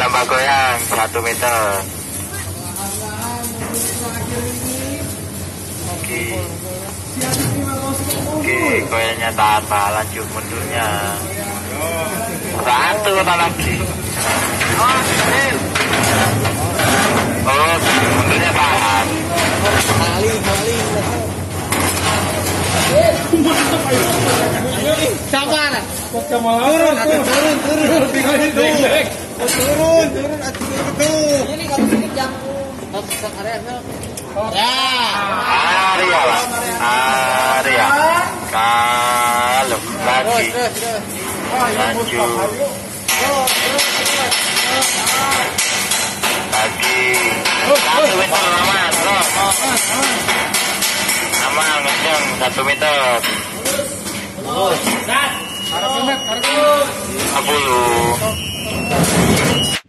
tambah goyang 1 meter. Oke, goyangnya tanpa lanjut mundurnya. 1 lagi. Oh, mundurnya tahan. Sabar. Turun. Ini kalau sedikit jam. Ya. Area. Kalau lagi. Lanjut. Lagi. 1 meter aman. Aman, kencang 1 meter. 10.